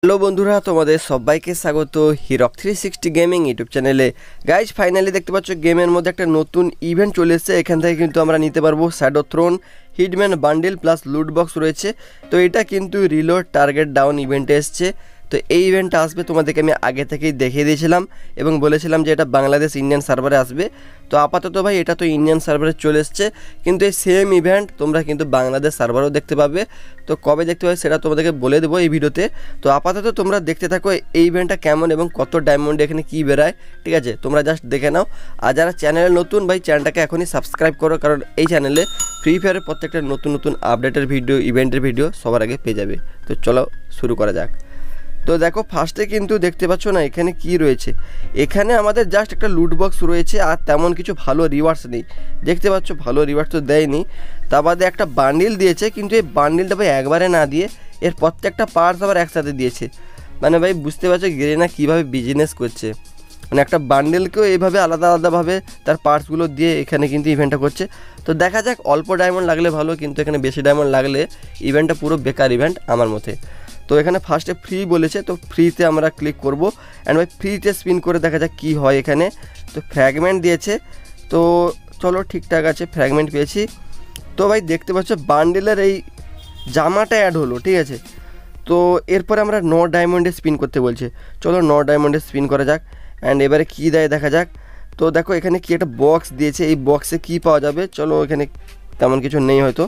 Hello বন্ধুরা, তোমাদের সবাইকে স্বাগত হিরক 360 গেমিং ইউটিউব চ্যানেলে। গাইজ ফাইনালি দেখতে পাচ্ছ গেমের মধ্যে একটা নতুন ইভেন্ট চলে এসেছে। এখান থেকে কিন্তু আমরা নিতে পারবো shadowthrone, hitman bundle plus loot box রয়েছে। তো এটা কিন্তু রিলোড টার্গেট ডাউন ইভেন্টে এসছে। তো এই ইভেন্টটা আসবে তোমাদেরকে আমি আগে থেকেই দেখিয়ে দিয়েছিলাম এবং বলেছিলাম যে এটা বাংলাদেশ ইন্ডিয়ান সার্ভারে আসবে। তো আপাতত ভাই এটা তো ইন্ডিয়ান সার্ভারে চলে এসছে, কিন্তু এই সেম ইভেন্ট তোমরা কিন্তু বাংলাদেশ সার্ভারেও দেখতে পাবে। তো কবে দেখতে পাবে সেটা তোমাদেরকে বলে দেবো এই ভিডিওতে। তো আপাতত তোমরা দেখতে থাকো এই ইভেন্টটা কেমন এবং কত ডায়মন্ড এখানে কী বেরায়, ঠিক আছে? তোমরা জাস্ট দেখে নাও। আর যারা চ্যানেলে নতুন ভাই, চ্যানেলটাকে এখনই সাবস্ক্রাইব করো, কারণ এই চ্যানেলে ফ্রি ফায়ারের প্রত্যেকটা নতুন নতুন আপডেটের ভিডিও, ইভেন্টের ভিডিও সবার আগে পেয়ে যাবে। তো চলো শুরু করা যাক। তো দেখো ফার্স্টে কিন্তু দেখতে পাচ্ছ না এখানে কি রয়েছে। এখানে আমাদের জাস্ট একটা লুট বক্স রয়েছে, আর তেমন কিছু ভালো রিওয়ার্ডস নেই। দেখতে পাচ্ছ ভালো রিওয়ার্ডস তো দেয়নি। তা বাদে একটা বান্ডিল দিয়েছে, কিন্তু এই বান্ডিলটা ভাই একবারে না দিয়ে এর প্রত্যেকটা পার্টস আবার একসাথে দিয়েছে। মানে ভাই বুঝতে পারছো গেরিনা কীভাবে বিজনেস করছে। মানে একটা বান্ডেলকেও এইভাবে আলাদা আলাদাভাবে তার পার্টসগুলো দিয়ে এখানে কিন্তু ইভেন্টটা করছে। তো দেখা যাক, অল্প ডায়মন্ড লাগলে ভালো, কিন্তু এখানে বেশি ডায়মন্ড লাগলে ইভেন্টটা পুরো বেকার ইভেন্ট আমার মতে। তো এখানে ফার্স্টে ফ্রি বলেছে, তো ফ্রিতে আমরা ক্লিক করব। অ্যান্ড ভাই ফ্রিতে স্পিন করে দেখা যাক কী হয় এখানে। তো ফ্র্যাগমেন্ট দিয়েছে, তো চলো ঠিকঠাক আছে, ফ্র্যাগমেন্ট পেয়েছি। তো ভাই দেখতে পাচ্ছ বান্ডেলের এই জামাটা অ্যাড হলো, ঠিক আছে? তো এরপরে আমরা 9 ডায়মন্ডে স্পিন করতে বলছে। চলো 9 ডায়মন্ডে স্পিন করা যাক। অ্যান্ড এবারে কী দেয় দেখা যাক। তো দেখো এখানে কি একটা বক্স দিয়েছে, এই বক্সে কী পাওয়া যাবে। চলো এখানে তেমন কিছু নেই হয়তো,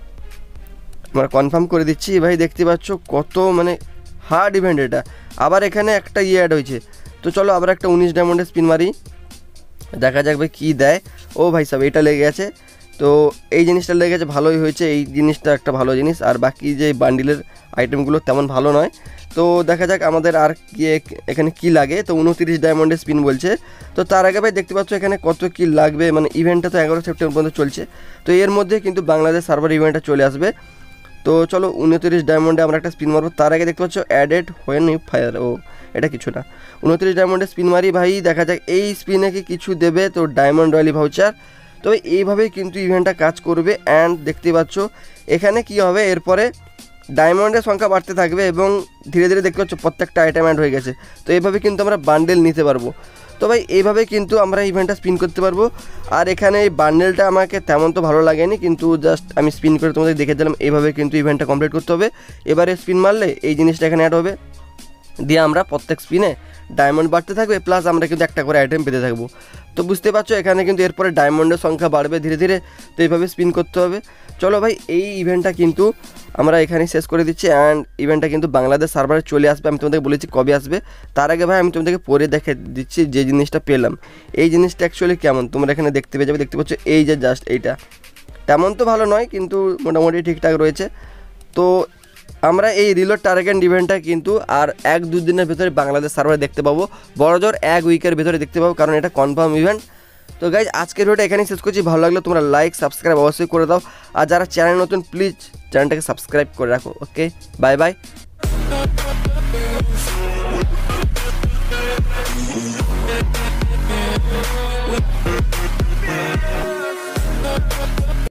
আমরা কনফার্ম করে দিচ্ছি। ভাই দেখতে পাচ্ছ কত মানে হার্ড ইভেন্ট এটা। আবার এখানে একটা অ্যাড হয়েছে। তো চলো আবার একটা 19 ডায়মন্ডে স্পিন মারি, দেখা যাক ভাই কী দেয়। ও ভাই সব এটা লেগে গেছে। তো এই জিনিসটা লেগে গেছে, ভালোই হয়েছে। এই জিনিসটা একটা ভালো জিনিস, আর বাকি যে বান্ডিলের আইটেমগুলো তেমন ভালো নয়। তো দেখা যাক আমাদের আর কি এখানে কি লাগে। তো 29 ডায়মন্ডে স্পিন বলছে। তো তার আগে ভাই দেখতে পাচ্ছ এখানে কত কি লাগবে। মানে ইভেন্টটা তো 11 সেপ্টেম্বর পর্যন্ত চলছে। তো এর মধ্যে কিন্তু বাংলাদেশ সার্ভার ইভেন্টটা চলে আসবে। তো চলো 29 ডায়মন্ডে আমরা একটা স্পিন মারবো। তার আগে দেখতে পাচ্ছ অ্যাডেড হোয়েন ইউ ফায়ার, ও এটা কিছু না। 29 ডায়মন্ডে স্পিন মারি ভাই, দেখা যাক এই স্পিনে কি কিছু দেবে। তো ডায়মন্ড রয়্যালি ভাউচার। তো এইভাবেই কিন্তু ইভেন্টটা কাজ করবে। অ্যান্ড দেখতে পাচ্ছ এখানে কি হবে, এরপরে ডায়মন্ডের সংখ্যা বাড়তে থাকবে এবং ধীরে ধীরে দেখতে পাচ্ছ প্রত্যেকটা আইটেম অ্যাড হয়ে গেছে। তো এইভাবে কিন্তু আমরা বান্ডেল নিতে পারবো। তো ভাই এইভাবে কিন্তু আমরা ইভেন্টটা স্পিন করতে পারবো। আর এখানে এই বান্ডেলটা আমাকে তেমন তো ভালো লাগেনি, কিন্তু জাস্ট আমি স্পিন করে তোমাদের দেখে দিলাম এইভাবে কিন্তু ইভেন্টটা কমপ্লিট করতে হবে। এবারে স্পিন মারলে এই জিনিসটা এখানে অ্যাড হবে, দিয়ে আমরা প্রত্যেক স্পিনে ডায়মন্ড বাড়তে থাকবে, প্লাস আমরা কিন্তু একটা করে আইটেম পেতে থাকবো। তো বুঝতে পারছো এখানে কিন্তু এরপরে ডায়মন্ডের সংখ্যা বাড়বে ধীরে ধীরে। তো এইভাবে স্পিন করতে হবে। চলো ভাই এই ইভেন্টটা কিন্তু আমরা এখানেই শেষ করে দিচ্ছি। অ্যান্ড ইভেন্টটা কিন্তু বাংলাদেশ সার্ভারে চলে আসবে, আমি তোমাদেরকে বলেছি কবে আসবে। তার আগে ভাই আমি তোমাদেরকে পরে দেখে দিচ্ছি যে জিনিসটা পেলাম। এই জিনিসটা অ্যাকচুয়ালি কেমন তোমরা এখানে দেখতে পেয়ে যাবে। দেখতে পাচ্ছ এই যে জাস্ট এইটা তেমন তো ভালো নয়, কিন্তু মোটামুটি ঠিকঠাক রয়েছে। তো আমরা এই রিলোড টার্গেট ইভেন্টটা কিন্তু আর 1-2 দিনের ভেতরে বাংলাদেশ সার্ভারে দেখতে পাবো, বড়জোর 1 উইকের ভেতরে দেখতে পাবো, কারণ এটা কনফার্ম ইভেন্ট। তো গাইজ আজকের ভিডিওটা এখানেই শেষ করছি। ভালো লাগলে তোমরা লাইক সাবস্ক্রাইব অবশ্যই করে দাও, আর যারা চ্যানেল নতুন প্লিজ চ্যানেলটাকে সাবস্ক্রাইব করে রাখো। Okay, bye by.